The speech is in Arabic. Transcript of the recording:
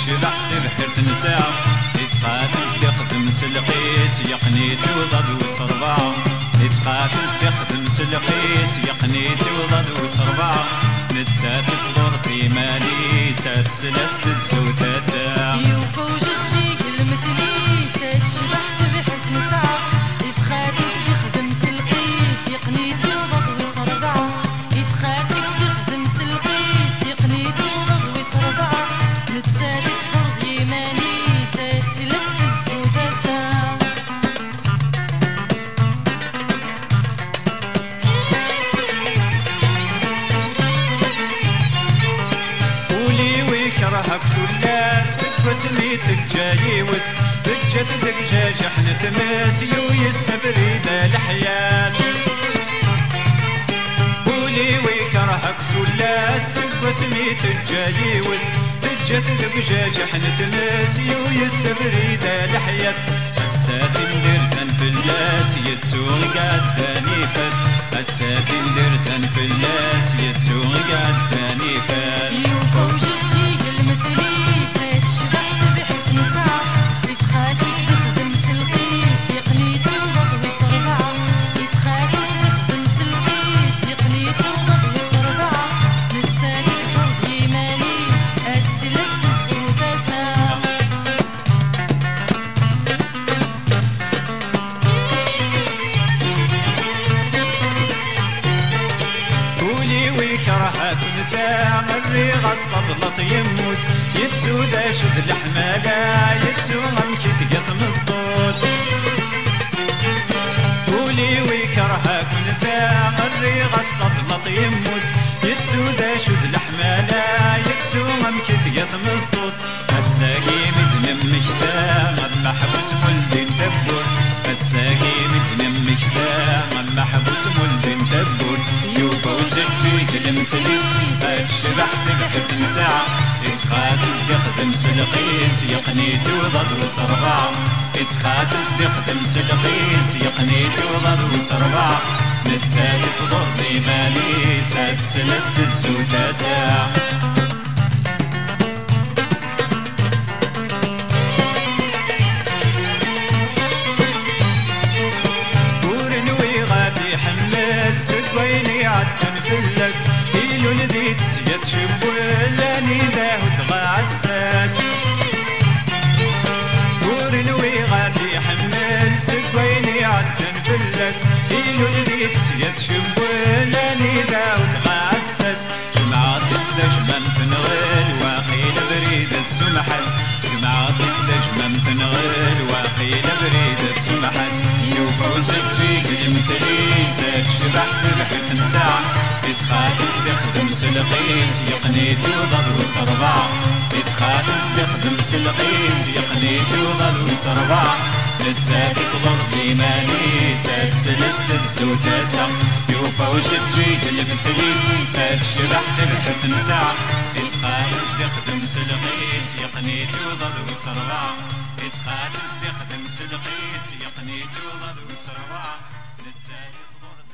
تشبح تبحر تنسى يتقاتل يخدم سلقيس يقني توضد وصربع يتقاتل يخدم سلقيس يقني توضد وصربع نتسات تضر في مالي سات سلست الزوتة ساعة يوفوج تجيك المثلي سات شبح تبحر تنسى يتقاتل يخدم سلقيس يقني توضد وصربع يتقاتل يخدم سلقيس يقني توضد وصربع نتسات تضر يماني سات سلست الزوتة ساعة كرهك ثلاث وسميتك جايوث بجتك جاجح نتماسي ويسبري ذا الحياة قولي ويكرهك ثلاث وسميتك جايوث بجتك جاجح نتماسي ويسبري ذا الحياة الساتن درزن في اللاس يتوغ قداني فات الساتن درزن في اللاس يتوغ قداني فات يوفوج تجيك المثلي سات شبح تبحر تنسى يتخاكف تخدم سلقيس يقني توضد ويصربع يتخاكف تخدم سلقيس يقني توضد ويصربع نتساكف برض يمانيس هاد سلست الزوتة ساعة قولي ويكرهك نساء الريغ اصطفلط يموت يتو ذا شد الحمالة يتو غمكي تقطم الضوت قولي ويكرهك نساء الريغ اصطفلط يموت يتو ذا شد الحمالة يتو غمكي تقطم الضوت الساقي مدنم مشتاق محبوس مولدين تبور الساقي مدنم مشتاق محبوس مولدين تبور يوفوز تجيك المثليس الشبح تقدر تنسى يتقاتل يخدم سلقيس يقني توضد وصربع يتقاتل يخدم سلقيس يقني توضد وصربع نتسات تضر ذي مالي سات سلست الزوتة ساعة سقويني عدن فلس إيلو نديت يتشبولاني ذا ودغى عساس قورن ويغادي حمل سقويني عدن فلس إيلو نديت يتشبولاني ذا ودغى عساس جمعات الدجمن تنغل وقيل بريد سمحس جمعات الدجمن تنغل وقيل بريد سمحس يوفوز تجيك المثلي زاد شبح ببحر تنسى يتخاتف يخدم سلقيس يقني توضد وصربع يتخاتف يخدم سلقيس يقني توضد وصربع نتسات تضر ديماني سات سلست الزوتة سا يوفوز تجيك المثلي زاد شبح ببحر تنسى يتخاتف يخدم سلقيس يقني توضد وصربع يتخاتف يخدم سلقيس يقني توضد وصربع نتسات تضر